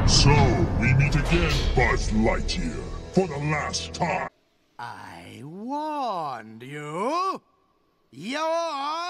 So, we meet again, Buzz Lightyear, for the last time. I warned you. You're